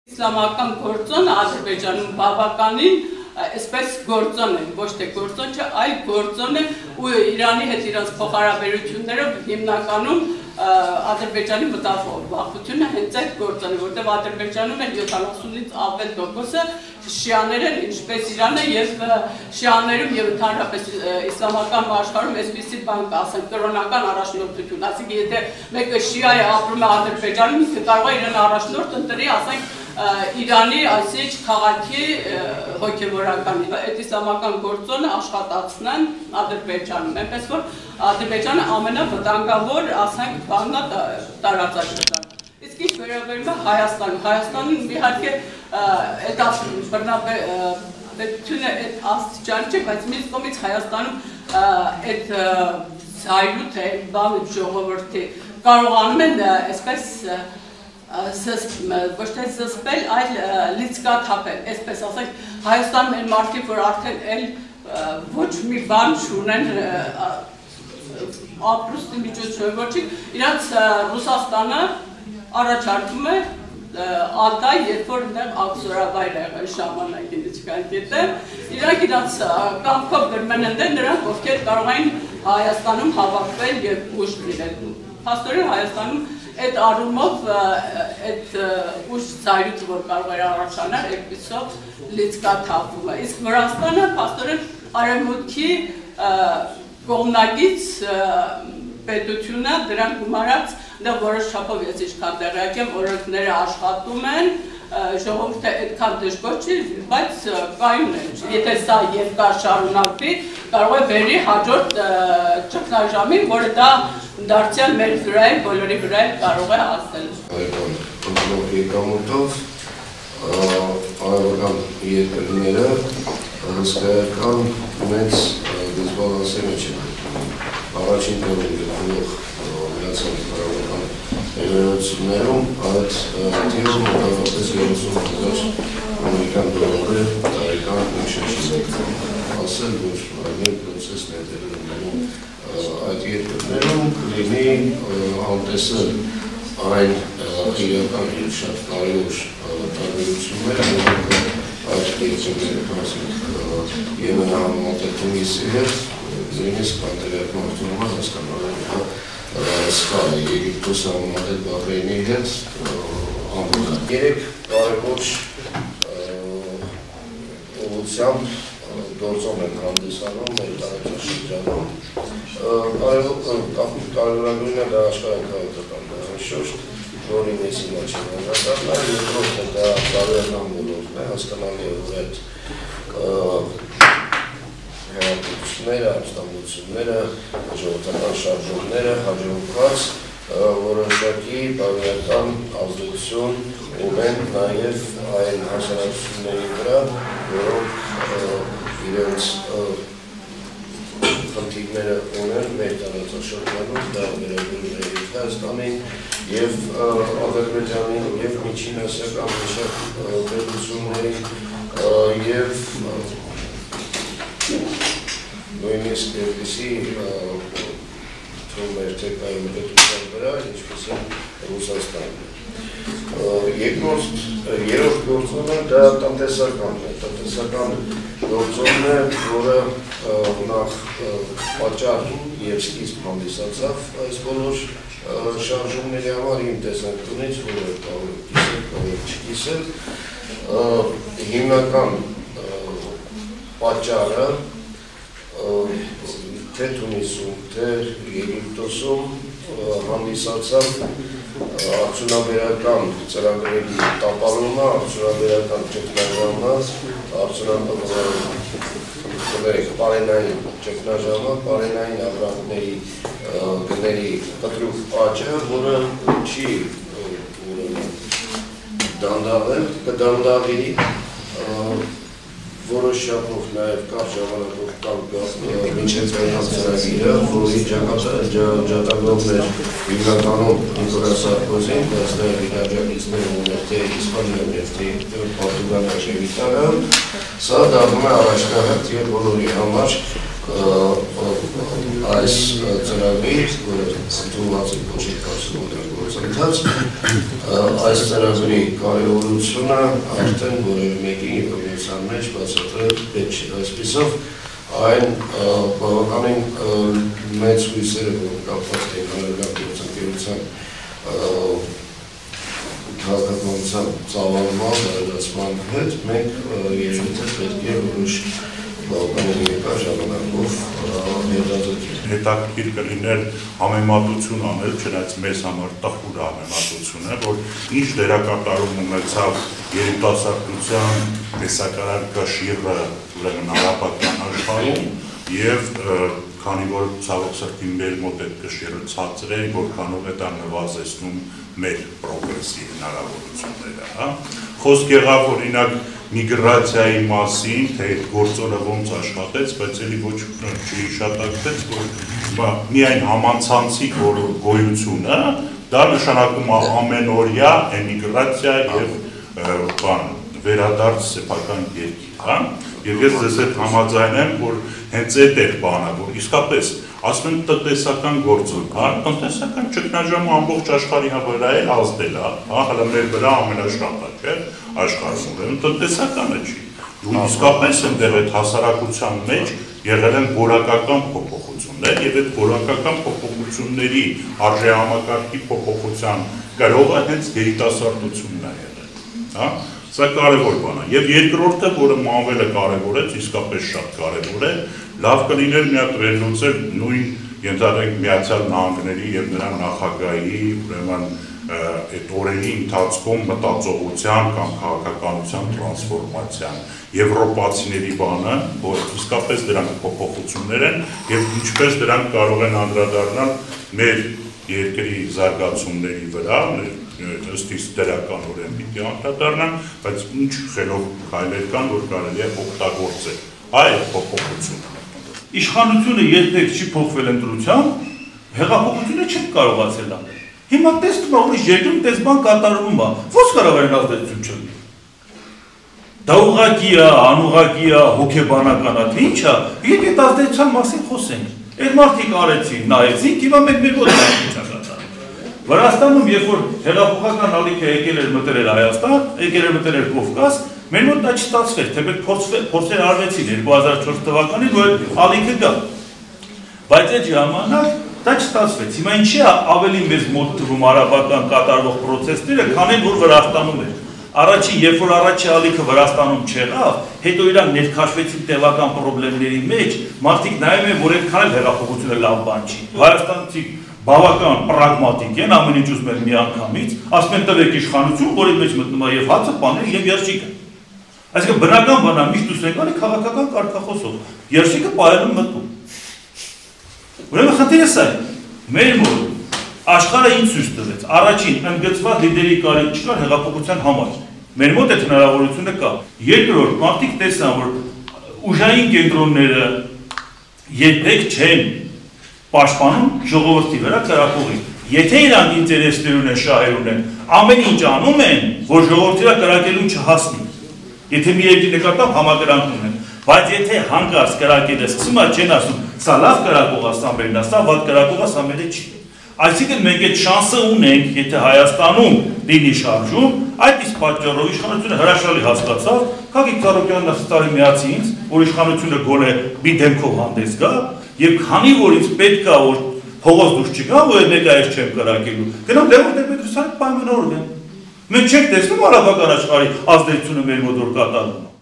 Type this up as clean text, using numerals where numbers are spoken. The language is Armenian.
Իսլամական գործոնը Ադրբեջանում բավականին այսպես գործոն է, ոչ թե գործոն չէ, այլ գործոն է ու Իրանի հետ իրենց փոխհարաբերություններով հիմնականում Ադրբեջանի մտավախությունը հենց այդ գործոն է, որտեղ Ադրբեջանում էլ 70-ից ավել տոկոսը շիաներ են, ինչպես Իրանը եւ շիաներում եւ ընդհանրապես իսլամական աշխարհում այսպիսի բան կա, ասենք կրոնական առաջնորդություն, ասենք եթե մեկը շիա է ապրում է Ադրբեջանում, ինքը կարող է իրեն առաջնորդ ընտրի, ասենք Իրանի այսինչ քաղաքի հոգևորականի, այդ իսլամական գործոնը աշխատացնեն Ադրբեջանում, այնպես որ Ադրբեջանը ամենավտանգավոր, ասենք, բանն է տարածաշրջանում։ Իսկ ինչ վերաբերում է Հայաստանում իհարկե այդ բռնապետությունը այդ աստիճան չէ, բայց մյուս կողմից Հայաստանում այդ զայրույթը, բանը ժողովրդի կարողանում են այսպես ոչ թե զսպել, այլ լիցկաթափել, այսպես ասենք, Հայաստանում են մարդիկ, որ արդեն ոչ մի բան չունեն ապրուստի միջոցով, ոչինչ, իրանց Ռուսաստանը առաջարկում է ալտայ, երբ որ այնտեղ ակզորավայր է եղել ժամանակին, չկան գետը, իրանք իրանց կամքով գրում են այնտեղ նրանք, ովքեր կարող են Հայաստանում հավաքվել և ուժ լինել։ Փաստորեն Հայաստանում այդ առումով այդ ուժ ծայրույթը, որ կարող էր առաջանալ, այդպիսով լիցկաթափվում է։ Իսկ Վրաստանը փաստորեն արևմուտքի կողմնակից պետությունը դրան գումարած որոշ չափով ես ինչքան տեղյակ եմ, օրենքները աշխատում են, ժողովուրդը այդքան դժգոհ չի, բայց կայուն է, եթե սա երկար շարունակվի, կարող է բերի հաջորդ ճգնաժամին, որը դա դարձյալ մեր վրա է, բոլորի վրա է կարող է հասնել։ Այդքան եկամուտով արևական երկրները հսկայական մեծ դիսբալանսի մեջ են։ Առաջին տեղում գտնվող միացյալ արևական էմիրություններում այդ թիվը մոտավորապես 30,000 ամերիկյան դոլարի տարեկան նշեցին ասել, որ նույն պրոցեսն է տեղի ունենում այդ երկրներում կլինի անտեսել այն իրական և շատ կարևոր տարբերությունները, այդ երկրները Եմենահամատեքնիսի հետ նույնիսկ անտեղյակ մարդու համար հասկանալու սխալ է Եգիպտոս համեմատել Բահրեյնի հետ ամբողջ երեք կարևոր ուղղությամբ գործոն են հանդիսանում մեր տարածաշրջանում կարևորագույնը դա աշխարհաքաղաքական շոշտ, որի մեծ իմաչին հանդիսանում, երկրորդը դա բարոյական ոլորտն է, հասկանալի է, որ այդ հեղափոխությունները, ապստամբությունները, ժողովրդական շարժումները հաջողված որոշակի բարոյական ազդեցություն ունեն նաև այն հասարակությունների վրա, որոնք իրենց խնդիրները ունեն մեր տարածաշրջանում, դա վերաբերում է և Հայաստանին, և Ադրբեջանին, և միջին ասիական պետություններին, և նույնիսկ այդպիսի թվում էր թե կայուն պետության վրա, ինչպես է Ռուսաստանը։ Երրորդ գործոնը դա տնտեսականն է, տնտեսական գործոնն է, որը նախ պատճառ և սկիզբ հանդիսացավ այս բոլոր շարժումների համար իմ տեսանկյունից, որը կարող է չկիսել, հիմնական պատճառը թե Թունիսում, թե Եգիպտոսում հանդիսացավ արդյունաբերական ծրագրերի տապալումը, արդյունաբերական ճգնաժամը, պարենային ճգնաժամը, պարենային ապրանքների գների կտրուկ աճը, որը չի դանդաղել, կդանդաղի որոշ շապով նաև կար ժամանակով կանգ մինչև վերյան ծրագիրը, որի ջատագովներ հիմնականում Նիկոլա Սարկոզին, բայց նաև իր աջակիցները ուներ թե Իսպանիայում և թե Պորտուգալիայում և Իտալիայում, սա դառնում է առաջնահերթ և բոլորի համար այս ծրագրի, որը ընդունված է կոչի կարգավորման գործընթաց, այս ծրագրի կարևորությունը արդեն որևէ մեկի ինֆորմացիան մեջ բացատրել պետք չի, այսպիսով այն բավականին մեծ հույսերը, որ կապված են հանրական գործընկերության քաղաքականության ծավալման, բարելացման հետ, մենք երևի թե պետք է որոշ բավականին երկար ժամանակով հետաձգել։ Հետաքրքիր կլիներ համեմատություն անել, չնայած մեզ համար տխուր համեմատություն է, որ ինչ դերակատարում ունեցավ երիտասարդության տեսակարար կշիռը ուրեմն հարաբերական աշխարհում եւ քանի որ ցավոք սրտի մեր մոտ այդ կշիռը ցածր է, որքանով է դա նվազեցնում մեր պրոգրեսի հնարավորությունները, հա։ Խոսք եղավ օրինակ միգրացիայի մասին, թե այդ գործոնը ոնց աշխատեց, բայց էլի ոչ չհիշատակվեց, որ միայն համացանցի գոյությունը դա նշանակում է ամենօրյա էմիգրացիա եւ վերադարձ սեփական երկիր, հա։ Եվ ես ձեզ հետ համաձայն եմ, որ հենց այդ է բանը, որ իսկապես ասում են տնտեսական գործոն, հա, տնտեսական ճգնաժամը ամբողջ աշխարհի վրա է ազդել, հա, հələ մեր վրա ամենաշատը չէ, աշխարհում, տնտեսականը չի։ Ու իսկապես այնտեղ այդ հասարակության մեջ եղել են որակական փոփոխություններ եւ այդ որակական փոփոխությունների արժեհամակարգի փոփոխության գրողը հենց երիտասարդությունն է եղել, հա։ Սա կարևոր բան է։ Եվ երկրորդը, որը Մանվելը կարևորեց, իսկապես շատ կարևոր է, լավ կլիներ մի հատ վերլուծել նույն ենթադրենք Միացյալ Նահանգների եւ նրա նախագահի, ուրեմն այդ օրերի ընթացքում մտածողության կամ քաղաքականության տրանսֆորմացիան, եվրոպացիների բանը, որ իսկապես դրանք փոփոխություններ են եւ ինչպես դրանք կարող են անդրադառնալ մեր երկրի զարգացումների վրա, ըստ իս դրականորեն պիտի անդրադառնան, բայց ինչ խելոք քայլեր կան, որ կարելի է օգտագործել այդ փոփոխությունը։ Իշխանությունը երբեք չի փոխվել ընտրությամբ, հեղափոխությունը չի կարողացել անել։ Հիմա տեսնում եք ուրիշ երկրում տես բան կատարվում է, ո՞նց կարող են ազդեցություն չունի։ Դա ուղղակի է, անուղղակի է, հոգեբանական է, թե ինչ է, եթե այդ ազդեցության մասին խոսենք։ Այդ մարդիկ արեցին, նայեցին, հիմա մենք մեր ոտ Վրաստանում, երբ որ հեղափոխական ալիքը եկել էր մտել էր Հայաստան, եկել էր մտել էր Կովկաս, մեր մոտ դա չստացվեց, թե մենք փորձեր արվեցին 2004 թվականին, որ ալիքը գա։ Բայց այդ ժամանակ դա չստացվեց։ Հիմա ինչի է ավելի մեծ մոտ թվում արաբական կատարվող պրոցեսները, քան որ Վրաստանում էր։ Առաջին, երբ որ առաջի ալիքը Վրաստանում չեղավ, հետո իրան ներքաշվեցին տևական խնդիրների մեջ, մարդիկ նայում են, որ այդքան էլ հեղափոխությունը լավ բան չի։ Հայաստանցի բավական պրագմատիկ են, ամեն ինչ ուզում են միանգամից, ասում են տվեք իշխանություն, որի մեջ մտնում է եւ հացը, պաները եւ երշիկը։ Այսինքն բնական բանա միշտ ուզում են քաղաքական կարգախոսով, երշիկը պայելում մտնում։ Ուրեմն խնդիրը սա է։ Մեր մոտ աշխարհը ինչ ցույց տվեց։ Առաջին ընդգծված լիդերի կարիք չկար հեղափոխության համար։ Մեր մոտ այդ հնարավորությունը կա։ Երկրորդ, մարդիկ տեսան, որ ուժային կենտրոնները երբեք չեն պաշտպանում ժողովրդի վրա կրակողին։ Եթե իրանք ինտերեսներ ունեն, շահեր ունեն, ամեն ինչ անում են, որ ժողովրդի վրա կրակելուն չհասնի։ Եթե մի երկրի նկատմամբ համակրանք ունեն, բայց եթե հանկարծ կրակելը սկսում է, չեն ասում, սա լավ կրակող է, սա մերն է, սա վատ կրակող է, սա մերը չի։ Այսինքն մենք այդ շանսը ունենք, եթե Հայաստանում լինի շարժում, այդ իսկ պատճառով իշխանությունը հրաշալի հասկացավ, Գագիկ Ծառուկյանն ասաց տարի միացի ինձ, որ իշխանությունը գոնե մի դեմքով հանդես գա, եւ քանի որ ինձ պետք է որ փողոց դուրս չգա, որ մեկը այս չեմ կրակելու, գնամ Լևոն Տեր-Պետրոսյանի պայմանավորվեմ։ Մենք չենք տեսնում արաբական աշխարհի ազդեցությունը մեր մոտ որ կատարվում է։